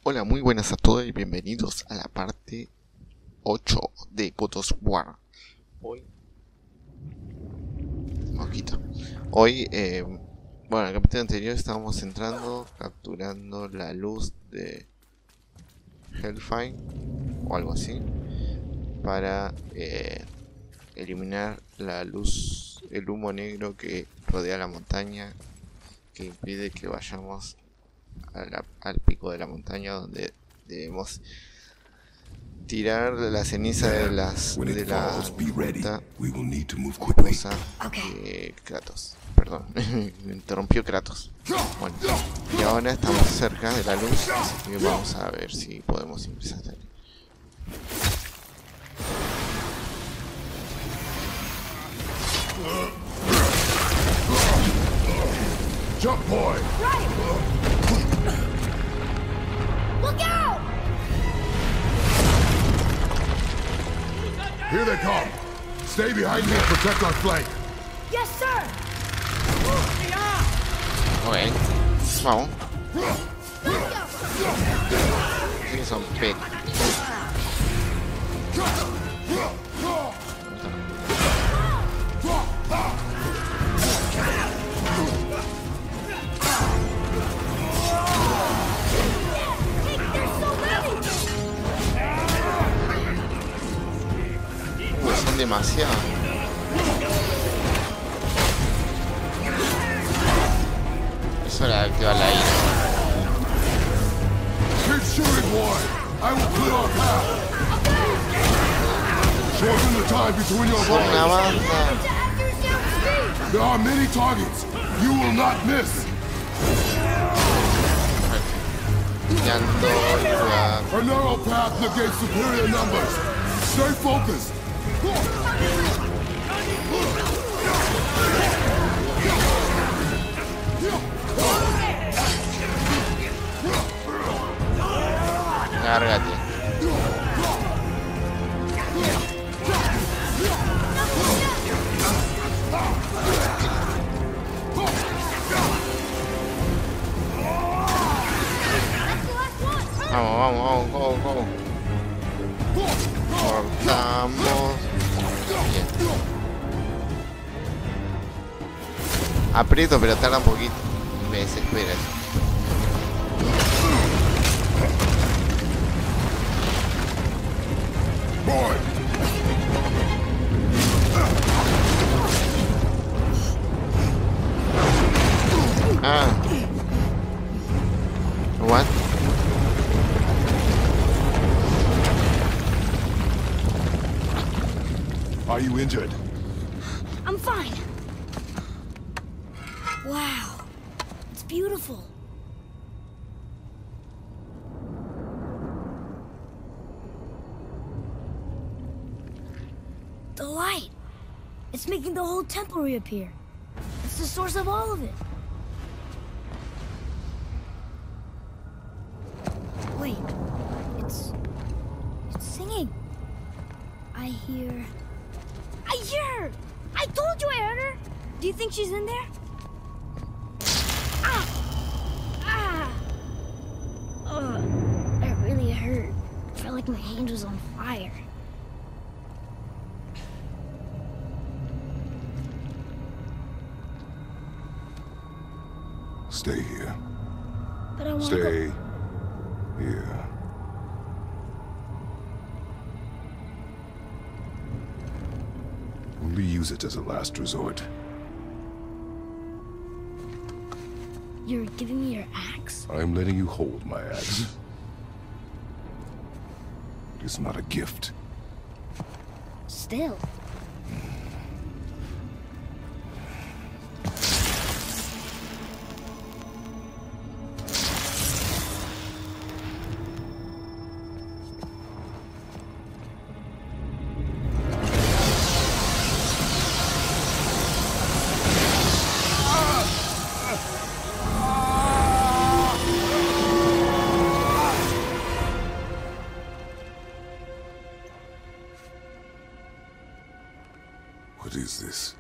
Hola, muy buenas a todos y bienvenidos a la parte 8 de God of War. Bueno, en el capítulo anterior estábamos entrando, capturando la luz de Hellfire o algo así, para eliminar la luz, el humo negro que rodea la montaña, que impide que vayamos al pico de la montaña, donde debemos tirar la ceniza de la junta esposa de Kratos. Perdón, me interrumpió Kratos. Bueno, y ahora estamos cerca de la luz, así que vamos a ver si podemos ingresar hasta ahí. Jump point! Right! Look out! Here they come! Stay behind me and protect our flank! Yes, sir! Ok, vamos. Sí, son pet. Son demasiados. Es hora de activar la ira. Keep shooting, Ward! I will clear our path! Shorten the time between your Son una volleys! banda. There are many targets! You will not miss! Tirando la... A narrow path negates superior numbers! Stay focused! Lárgate. Vamos, go. Cortamos. Bien. Aprieto, pero tarda un poquito. Me desespera. Boy! Ah. What? Are you injured? I'm fine. Wow. It's beautiful. The light. It's making the whole temple reappear. It's the source of all of it. Wait. It's singing. I hear her! I told you I heard her! Do you think she's in there? Ah! Ugh. That really hurt. I felt like my hand was on fire. Stay here. But I want to Stay here. Only use it as a last resort. You're giving me your axe? I'm letting you hold my axe. It is not a gift. Still. What is this?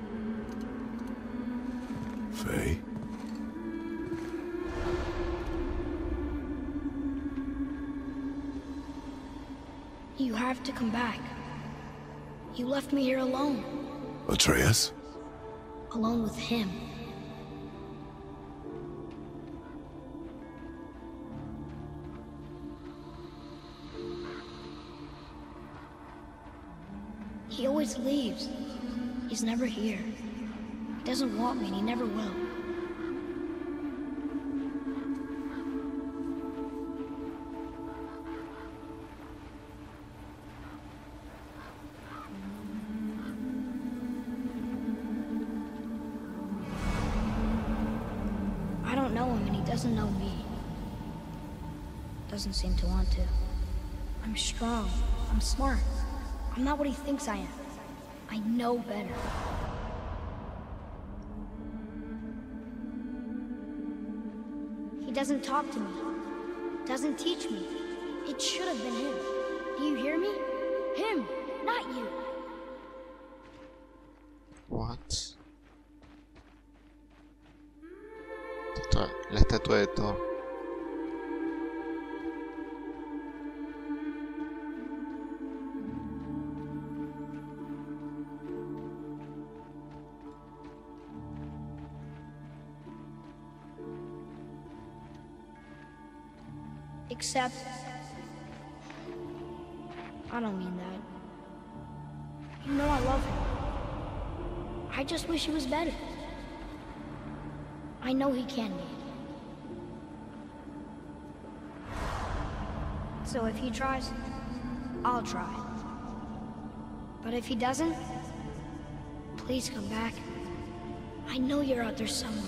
Faye? have to come back. You left me here alone. Atreus? Alone with him. He always leaves. He's never here. He doesn't want me and he never will. I don't know him and he doesn't know me. Doesn't seem to want to. I'm strong. I'm smart. I'm not what he thinks I am. I know better. He doesn't talk to me. Doesn't teach me. It should have been him. Do you hear me? Him, not you. What? La estatua de Thor. Except... I don't mean that. You know I love him. I just wish he was better. I know he can be. So if he tries, I'll try. But if he doesn't, please come back. I know you're out there somewhere.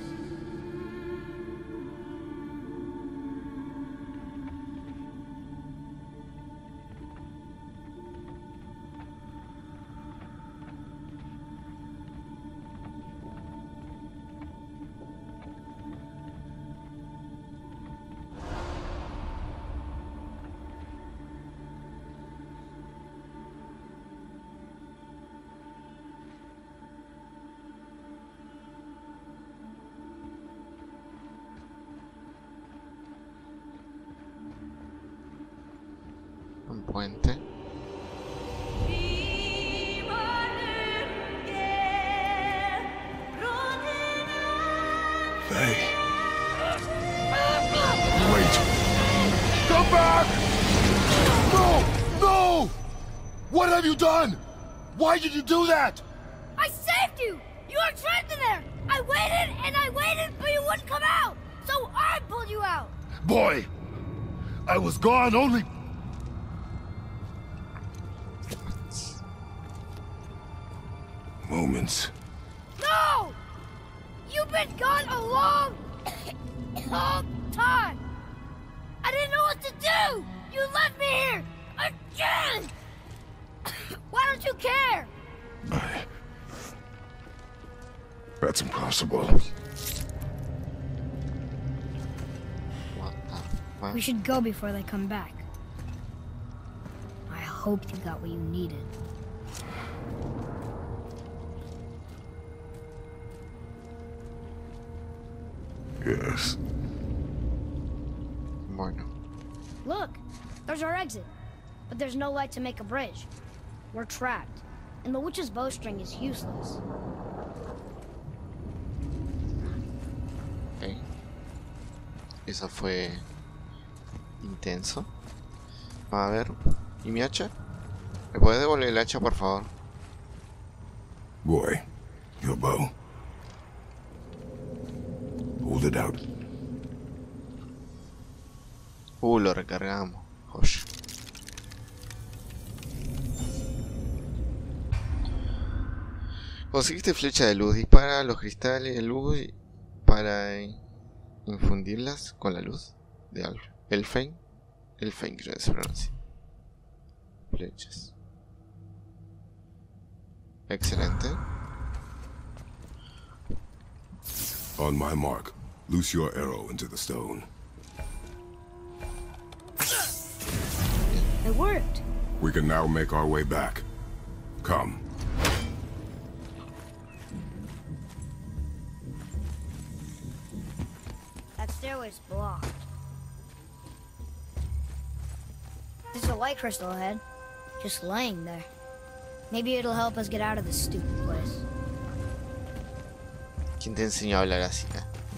Un puente. Faye. Wait. Come back! No! No! What have you done? Why did you do that? I saved you! You were trapped in there! I waited and I waited, but you wouldn't come out! So I pulled you out! Boy, I was gone only... moments. No! You've been gone a long, long time! I didn't know what to do! You left me here! Again! Why don't you care? That's impossible. What the fuck? We should go before they come back. I hope you got what you needed. Yes. Bueno. Look, there's our exit. But there's no light to make a bridge. We're trapped. And the witch's bowstring is useless. Ok. Eso fue intenso. A ver. ¿Y mi hacha? ¿Me puedes devolver el hacha, por favor? Boy, your bow. Hold it out. Lo recargamos. Joya. Conseguiste flecha de luz. Dispara los cristales de luz para infundirlas con la luz de algo. Elfheim. Elfheim creo que se pronuncia. Flechas. Excelente. On my mark, loose your arrow into the stone. It worked. We can now make our way back. Come. That stairway's blocked. There's a light crystal ahead. just laying there. Maybe it'll help us get out of this stupid place. ¿Quién te enseñó a hablar así?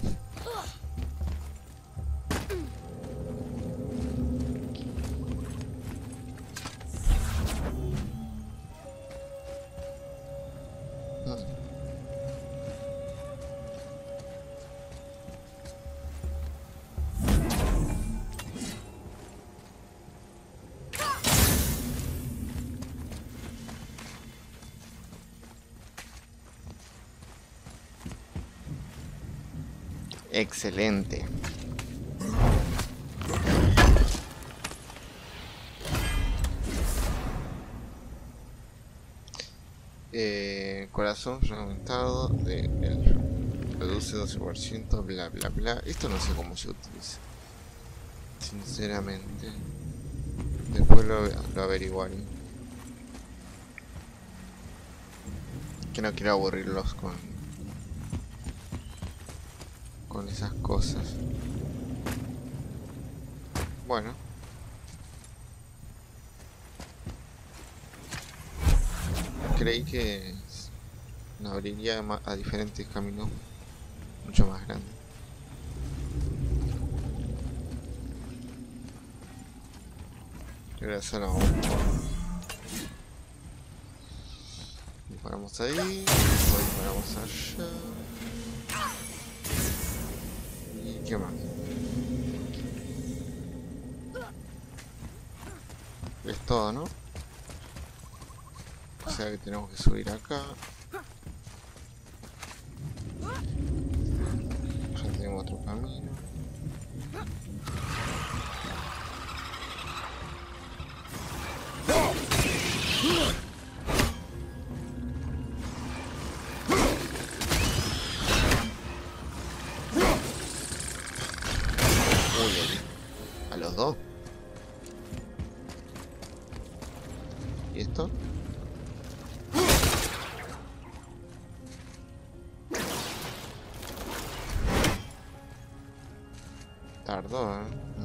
Excelente. Corazón fragmentado de el reduce 12%, bla bla bla. Esto no sé cómo se utiliza, sinceramente. Después lo averiguaré. Que no quiero aburrirlos con esas cosas. Bueno, creí que nos abriría a diferentes caminos mucho más grandes. Regresar a un... Disparamos ahí, disparamos allá. ¿Y qué más? Es todo, ¿no? O sea que tenemos que subir acá. Ya tenemos otro camino. Uy, a los dos. ¿Y esto? Tardó,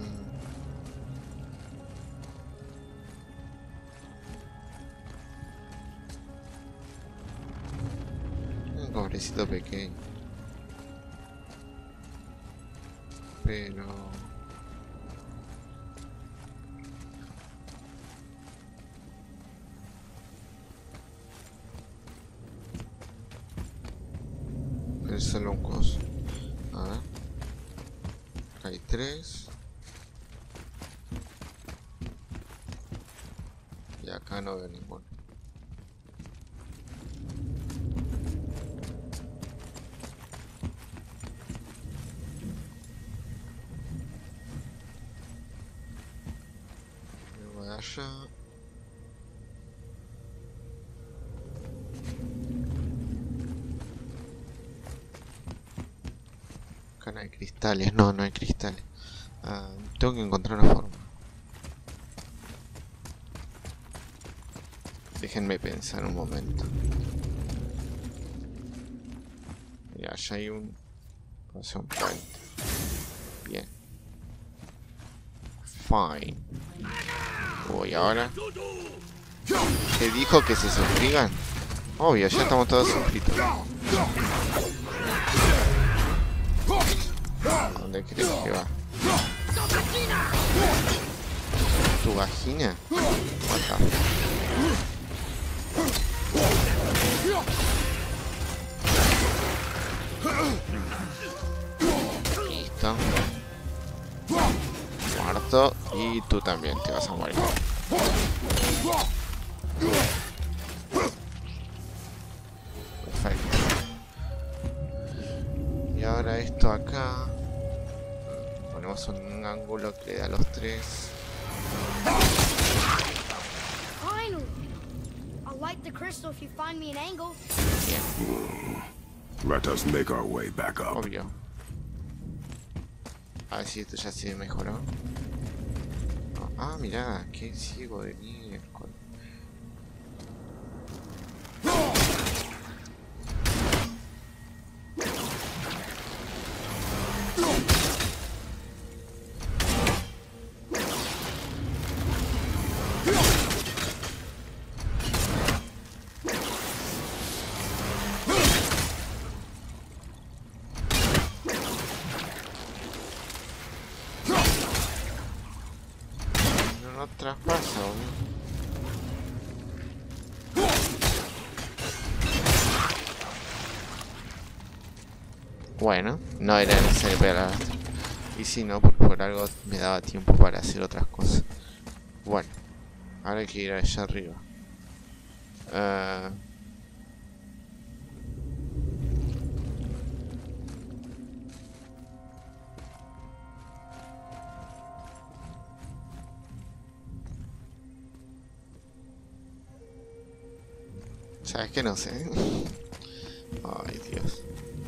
Un cofrecito pequeño. Pero... es solo un coso. A ver. Acá hay 3. Y acá no veo ninguno. Me voy allá. Acá no hay cristales, no hay cristales. Tengo que encontrar una forma. Déjenme pensar un momento. Y allá hay un... hace un puente. Bien. Fine. Uy, ahora... ¿Te dijo que se suscriban? Obvio, ya estamos todos suscritos. ¿A dónde crees que va? ¿Tu vagina? Listo. Muerto. Y tú también te vas a morir. Perfecto. Y ahora esto acá. Ponemos un ángulo que le da a los 3. Finally! I'll light the crystal if you find me an angle. Bien. Let us make our way back up. Obvio. A ver si esto ya se mejoró. No. Ah, mirá, qué ciego de miércoles. traspasa, boludo. Bueno, no era necesario pegar. Y si no, porque por algo me daba tiempo para hacer otras cosas. Bueno, ahora hay que ir allá arriba. ¿Sabes qué? No sé. Ay, Dios.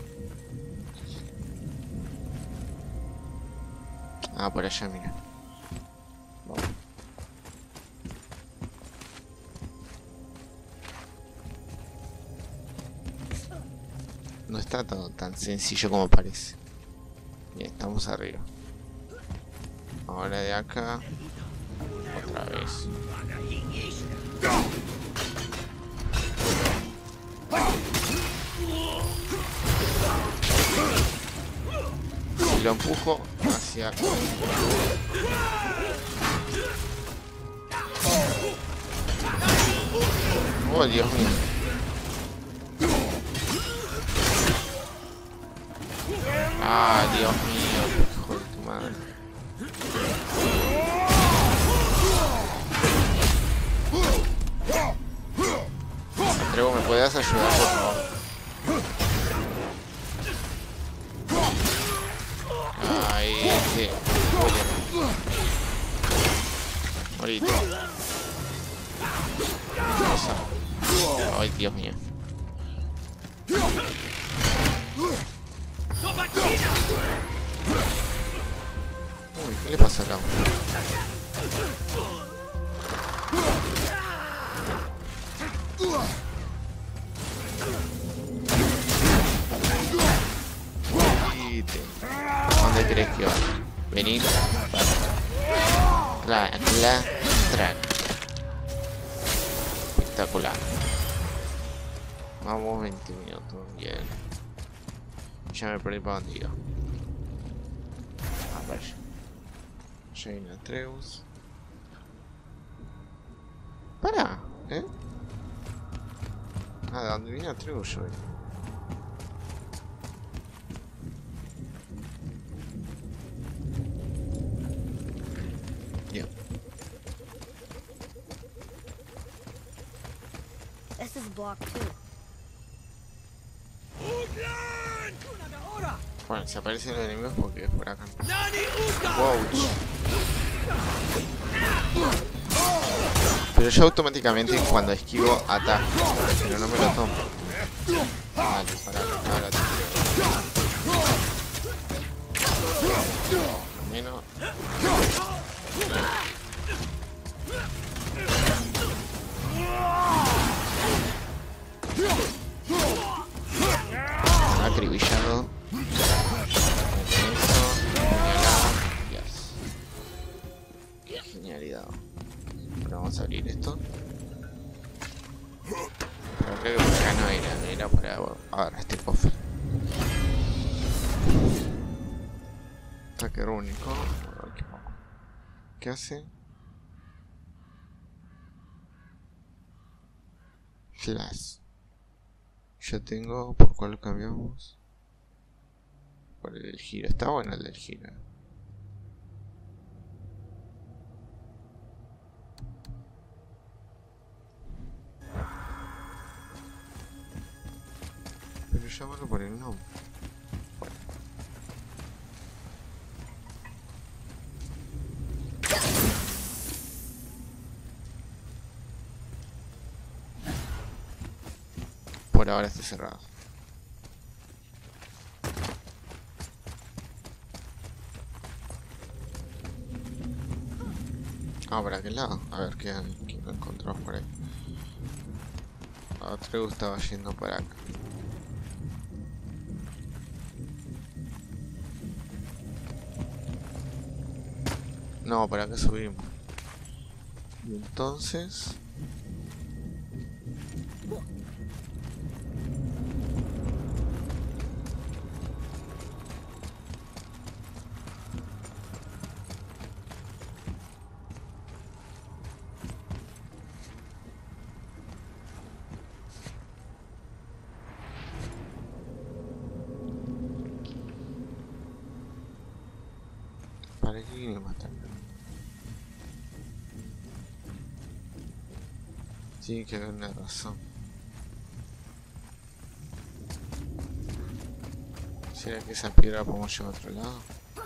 Ah, por allá, mira. Vamos. No está todo tan sencillo como parece. Bien, estamos arriba. Ahora de acá. Otra vez. Y lo empujo hacia... Oh, Dios mío. Ah, Dios mío, hijo de tu madre. Andrego, ¿me puedes ayudar, por favor? Ay, sí. Ahorita. Ay, Dios mío. Uy, ¿qué le pasa acá? ¿Dónde crees que va? Venir. La track. Espectacular. Vamos 20 minutos. Bien. Ya me perdí para dónde iba. Ah, vaya. Jane Atreus. Para, ¿eh? Ah, ¿de dónde viene Atreus yo? Yeah. This is block 2. Bueno, si aparecen los enemigos porque es por acá. Wow. Pero yo automáticamente cuando esquivo ataco, pero no me lo tomo. Vale, para ahora al menos. Acribillado. Qué genialidad. Pero vamos a abrir esto. Pero creo que por acá no era para agarrar este cofre. Ataque único. ¿Qué hace? Flash. Ya tengo. ¿Por cuál cambiamos? Por el del giro. Está bueno el del giro. Pero llámalo por el nombre. Bueno. Por ahora está cerrado. Ah, ¿para qué lado? A ver qué lo encontramos por ahí. Atreus estaba yendo para acá. No, para acá subimos. Y entonces... ¿Para qué viene a matarme? Tiene que haber una razón. ¿Será que esa piedra la podemos llevar a otro lado?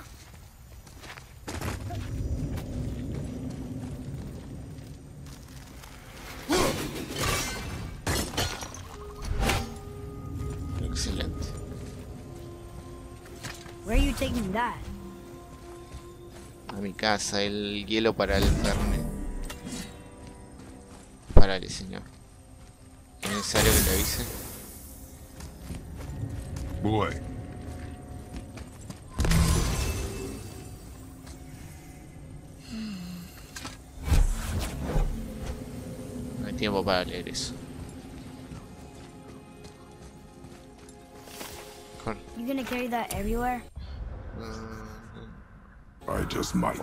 Excelente. Where are you taking that? A mi casa, el hielo para el Fernet. Parale, señor. ¿Es necesario que te avise? Boy, No hay tiempo para leer eso. Corre. You gonna carry that everywhere? I just might.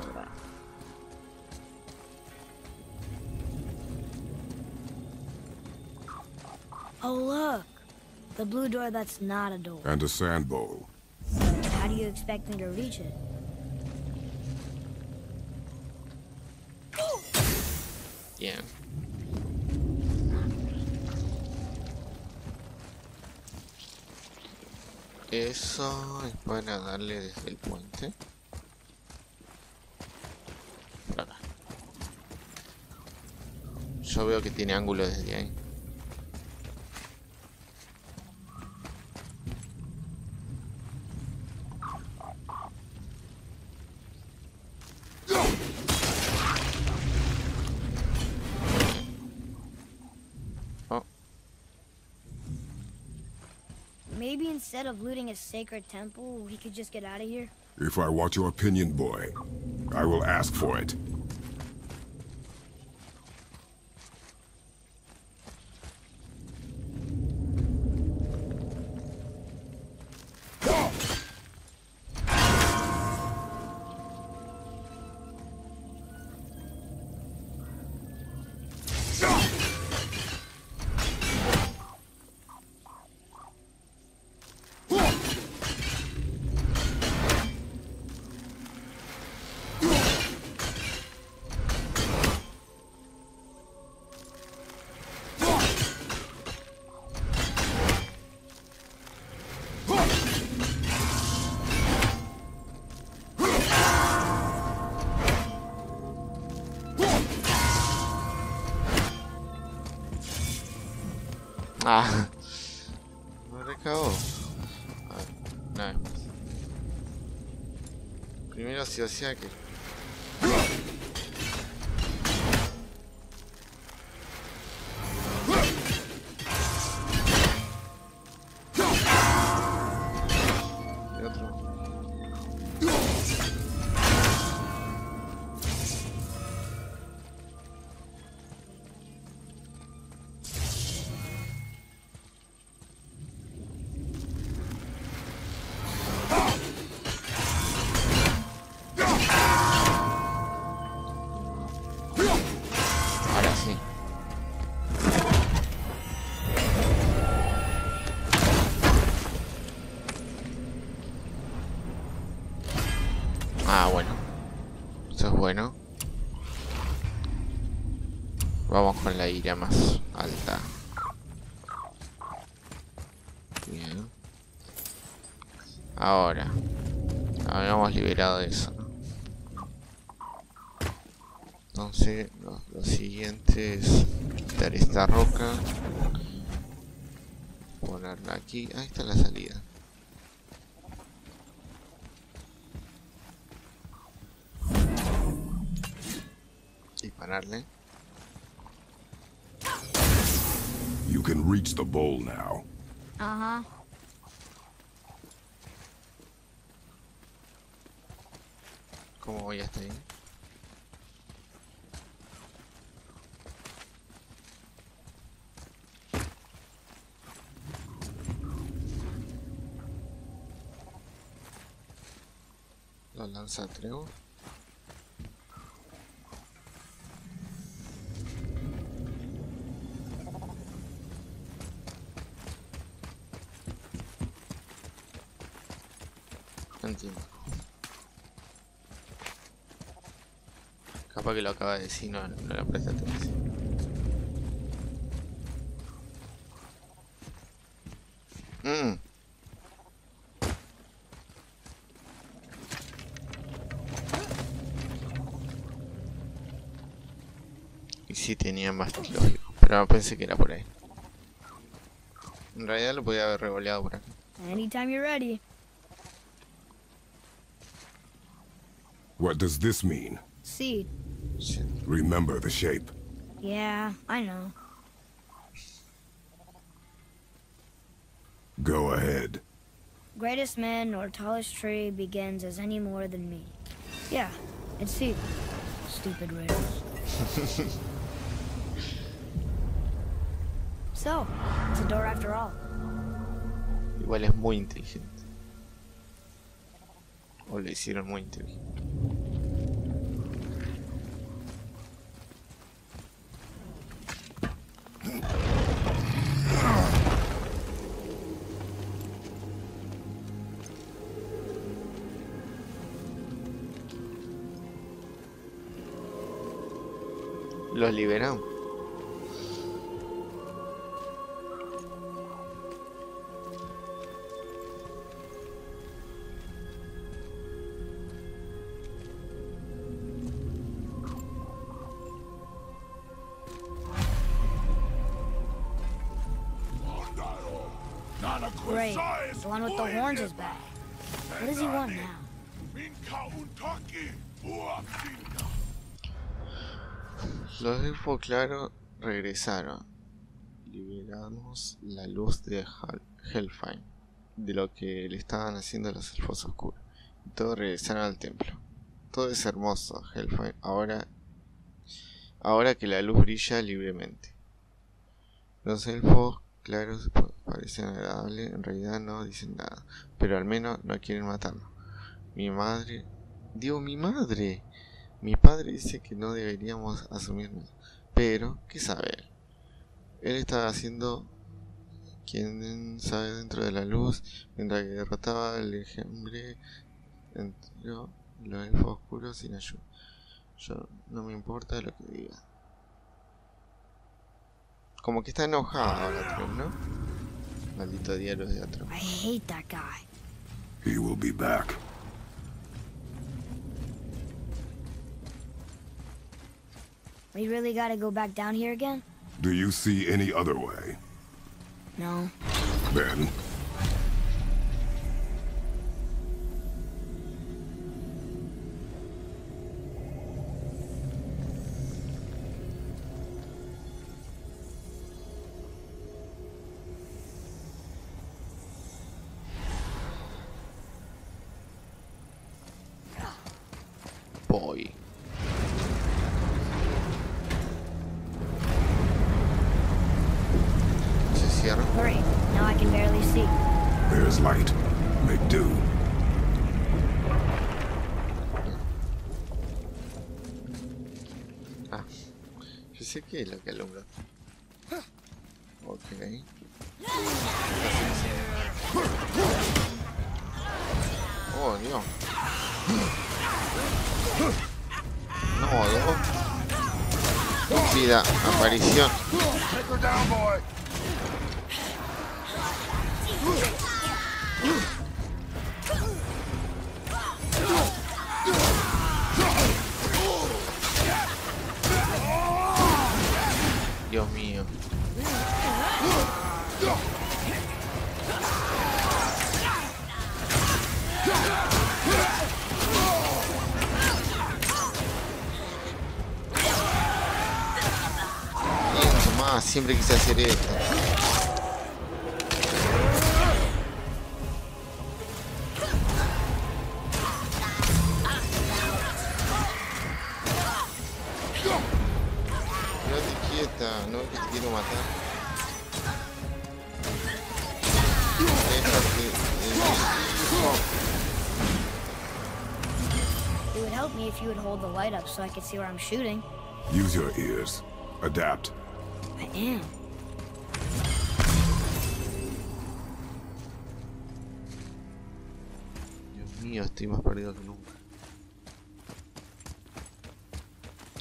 Oh, look. The blue door that's not a door. And a sand bowl. How do you expect me to reach it? Bien. Eso es para darle desde el puente. Por acá. Yo veo que tiene ángulo desde ahí. Maybe instead of looting a sacred temple, we could just get out of here? If I want your opinion, boy, I will ask for it. Ah, me recagó. A ver, una vez más. Primero sí o sí que. Y otro. Ahora sí. Ah, bueno. Eso es bueno. Vamos con la ira más alta. Bien. Ahora. Habíamos liberado eso, ¿no? Entonces, lo siguiente es quitar esta roca. Ponerla aquí. Ahí está la salida. Dispararle. You can reach the bowl now. Uh-huh. ¿Cómo voy hasta ahí? La lanza Trevor. Entiendo. Capaz que lo acaba de decir, no le presta atención. Y sí tenía más lógico, pero no pensé que era por ahí. En realidad lo podía haber revoleado por acá. Anytime you're ready. What does this mean? Seed. Shit. Remember the shape. Yeah, I know. Go ahead. Greatest man nor tallest tree begins as any more than me. Yeah, it's Seed. Stupid riddles. So, it's a door after all. Igual es muy inteligente. O lo hicieron muy inteligente. Los liberamos. Great. The one with the horns is back. What does he want now? Los elfos claros regresaron. Liberamos la luz de Helheim, de lo que le estaban haciendo los elfos oscuros. Y todos regresaron al templo. Todo es hermoso, Helheim, ahora que la luz brilla libremente. Los elfos claros parecen agradables, en realidad no dicen nada, pero al menos no quieren matarnos. Mi madre... Mi padre dice que no deberíamos asumirnos, pero ¿qué sabe él? Él estaba haciendo quien sabe dentro de la luz, mientras que derrotaba al enjambre entero los elfos oscuros sin ayuda. Yo no me importa lo que diga. Como que está enojado ahora, Trump, ¿no? Maldito diario de Trump. I hate that guy. He will be back. We really gotta go back down here again? Do you see any other way? No. Then... Boy. Se cierra. Great. Now I can barely see. There's light. Make do. Ah, yo sé que es lo que alumbra. Ok. Oh, Dios. No, Dios. Vida, aparición. Take her down, boy. Dios mío. Más, siempre quise hacer esto. Quédate quieta, no es que te quiero matar. Déjate de mi hijo. It would help me if you would hold the light up so I could see where I'm shooting. Use your ears. Adapt. I am. Dios mío, estoy más perdido que nunca.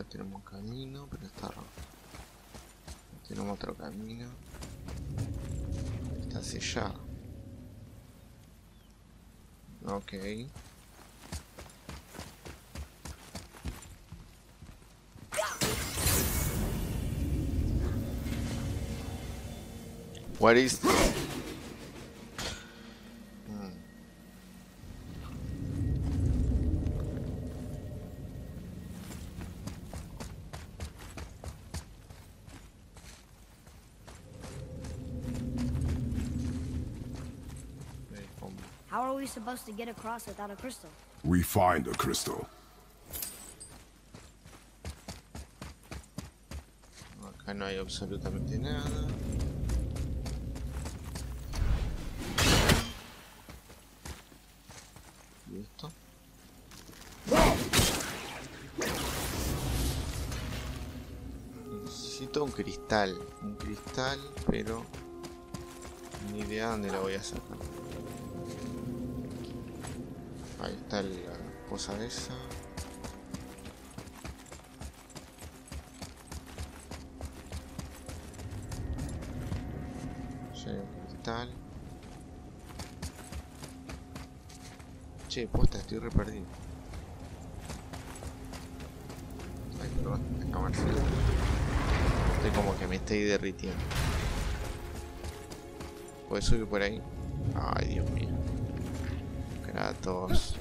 tenemos un camino, pero está rojo. Tenemos otro camino. Está sellado. Ok. What is this? How are we supposed to get across without a crystal? We find a crystal. Acá no hay absolutamente nada. ¿Y esto? Necesito un cristal, pero ni idea dónde lo voy a sacar. Ahí está la cosa esa. Ya hay un cristal. Che, posta, estoy re perdido. Ay, perdón, la cámara. Estoy como que me estoy derritiendo. ¿Puedes subir por ahí? Ay, Dios mío. Kratos.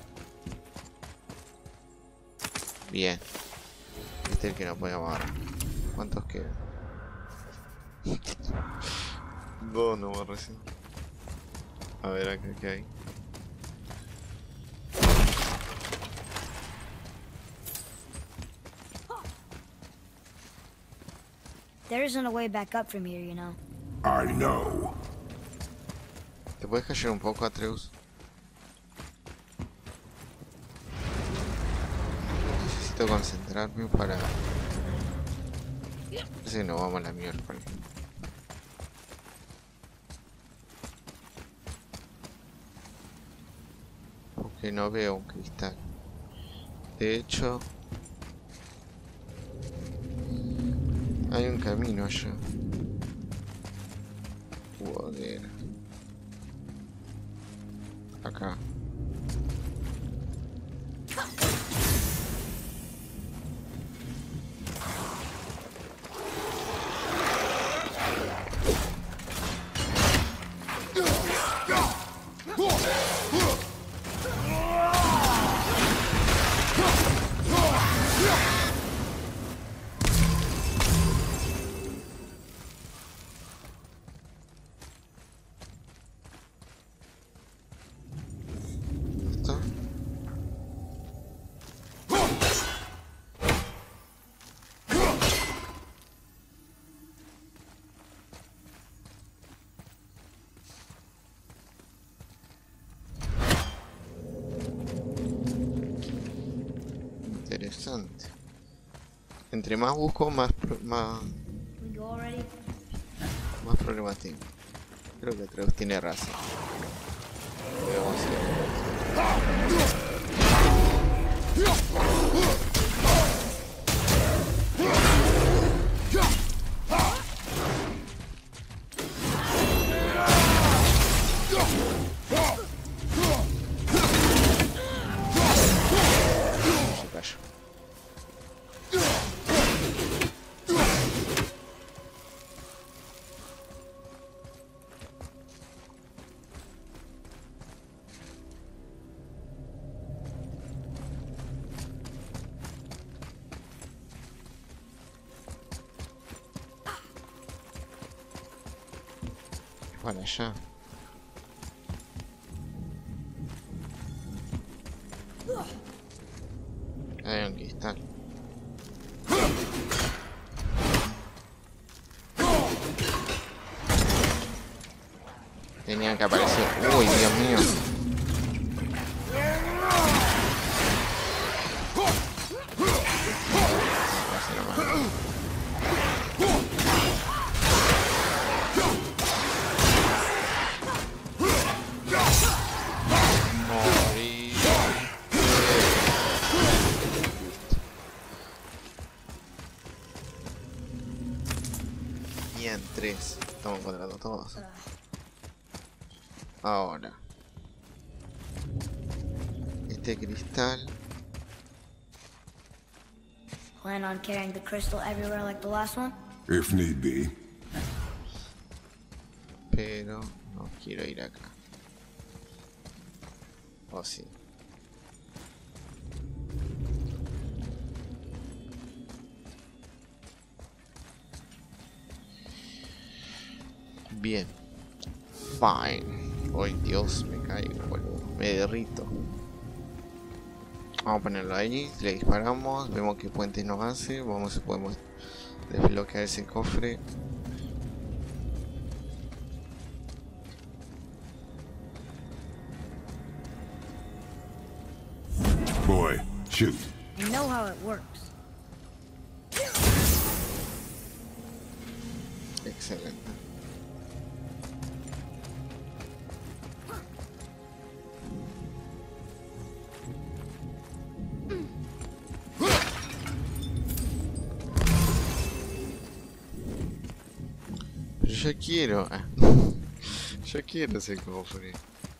Bien. Este es el que no podemos agarrar. ¿Cuántos quedan? Dos no recién. A ver acá qué hay. There isn't a way back up from here, you know. I know. ¿Te puedes callar un poco, Atreus? Necesito concentrarme para... Parece que nos vamos a la mierda. Porque no veo un cristal. De hecho... hay un camino allá. Joder. Acá. Interesante. Entre más busco, más problemas tengo. Creo que Atreus tiene razón. Debemos para allá. Hay un cristal. Tenían que aparecer. Uy, Dios mío. 3. Estamos encontrando todos. Ahora. Este cristal. Plan on carrying the crystal everywhere like the last one? If need be. Pero no quiero ir acá. Oh, sí. Bien. Fine. Ay, Dios, me caigo, boludo. Me derrito. Vamos a ponerlo ahí. Le disparamos. Vemos qué puentes nos hace. Vamos si podemos desbloquear ese cofre. Boy, shoot. I know how it works. Excelente. Pero yo quiero. Yo quiero ese cofre.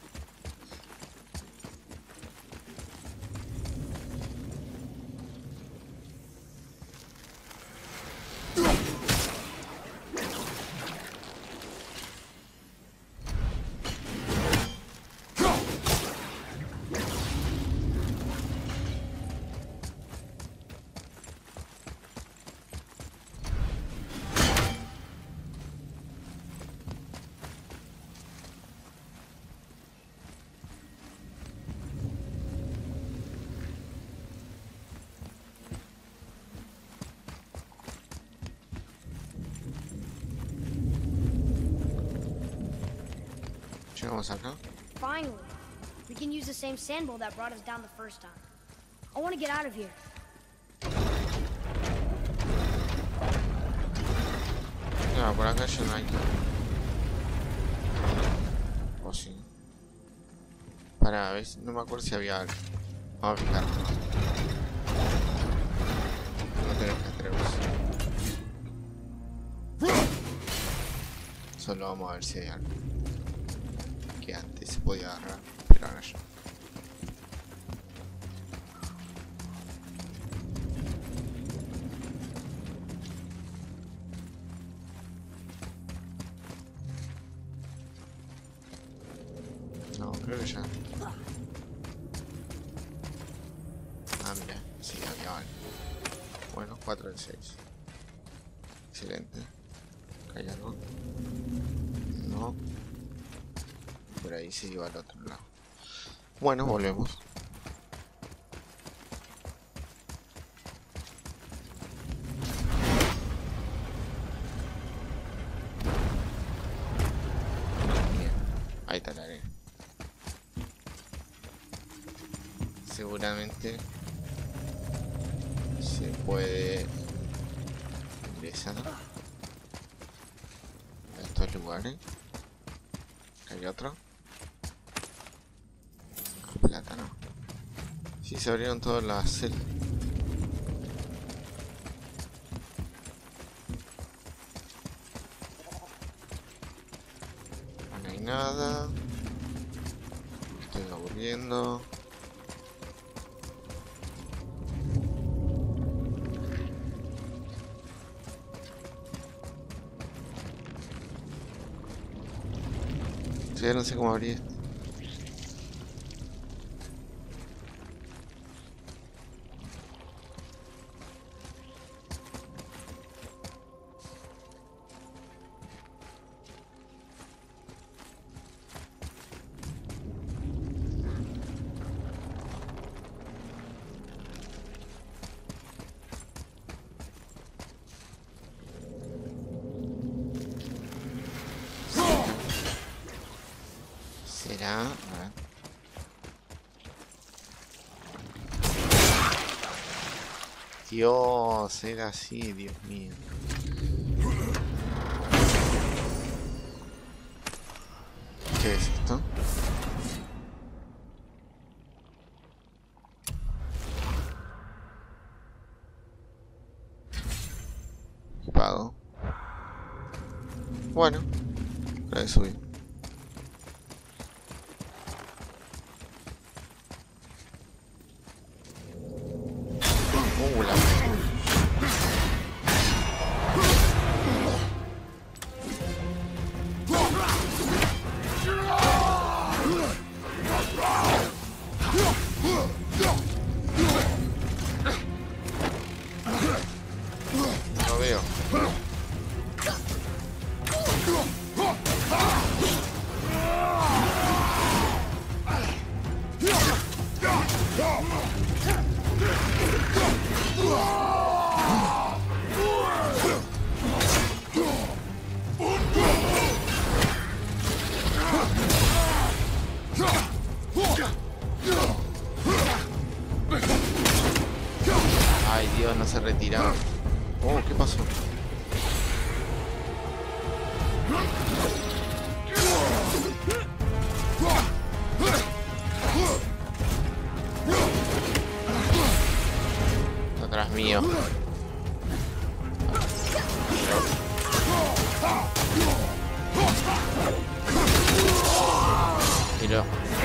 Llegamos acá. Finally. We can use the same sand bowl that brought us down the first time. I want to get out of here. No, por acá ya no hay. O sí. Para, ¿ves? No me acuerdo si había algo. Vamos a fijar. No tenés que atreverse. Solo vamos a ver si hay algo. Que antes se podía agarrar, pero ahora ya. No, creo que ya. Ah, mira, sí, había algo. Bueno, 4 de 6. Excelente. ¿Hay algo? No. Por ahí se iba al otro lado. Bueno, volvemos. Bien, ahí está la arena. Seguramente se puede ingresar a estos lugares. Hay otro. Plátano. Sí, se abrieron todas las celdas. No hay nada. Me estoy aburriendo. Sí, no sé cómo abrir esto. ¿Será? A ver. Dios, era así, Dios mío. ¿Qué es esto? Equipado. Bueno, ahora que subí. La... No veo. Ay, Dios, no se retiraron. Oh, ¿qué pasó? Está atrás mío. Tiro.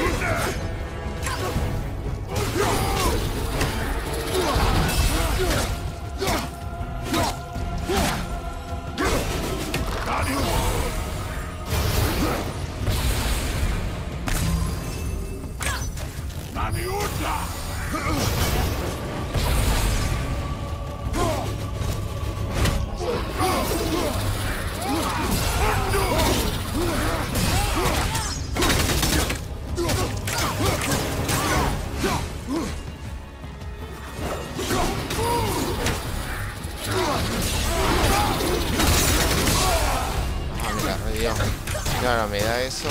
Claro, me da eso.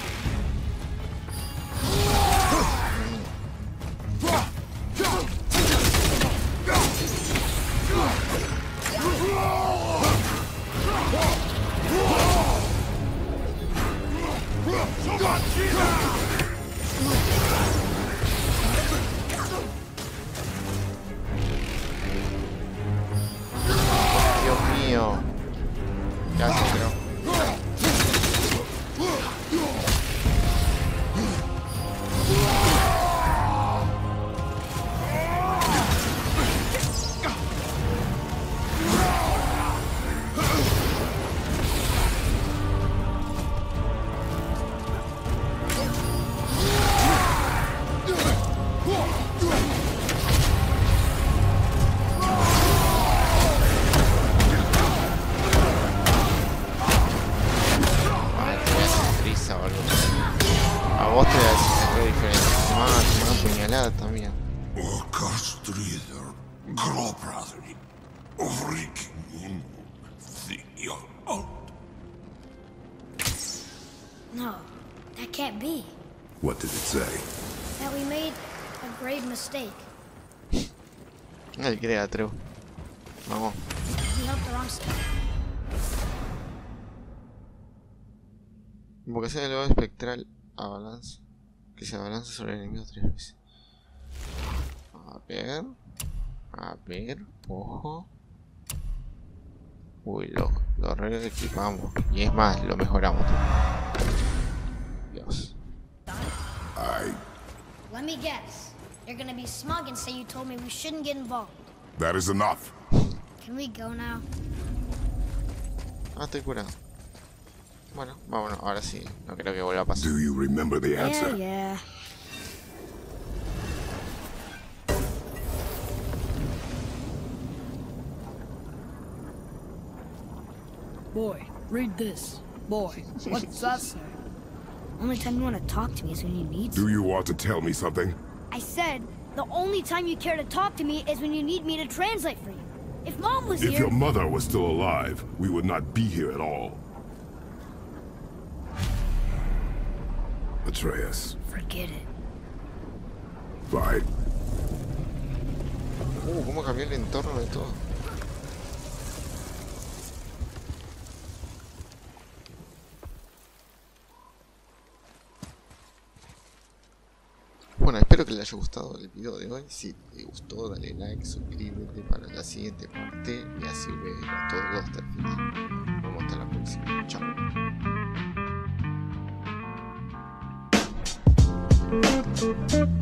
Dios mío. Gracias, creo. Vos te das algo diferente. Más puñalada también. No, that can't be. What did it say? That we made a grave mistake. Él crea, True. Vamos. We helped the wrong side. Invocación del lobo espectral abalanza. Que se abalanza sobre el enemigo 3 veces. A ver. A ver. Ojo. Uy, lo reequipamos. Y es más, lo mejoramos. Dios. Let me guess. You're gonna be smug and say you told me we shouldn't get involved. That is enough. Can we go now? Ah, estoy curado. Bueno, vámonos, ahora sí. No creo que vuelva a pasar. Do you remember the answer? Yeah. Boy, read this. Boy, what's that say? Only time you want to talk to me is when you need Do you want to tell me something? I said, the only time you care to talk to me is when you need me to translate for you. If Mom was If here... your mother was still alive, we would not be here at all. Atreus. Forget it. Fine. Cómo cambió el entorno de todo. Bueno, espero que les haya gustado el video de hoy. Si te gustó, dale like, suscríbete para la siguiente parte y así ves todos hasta el final. Nos vemos hasta la próxima. próxima. Chao.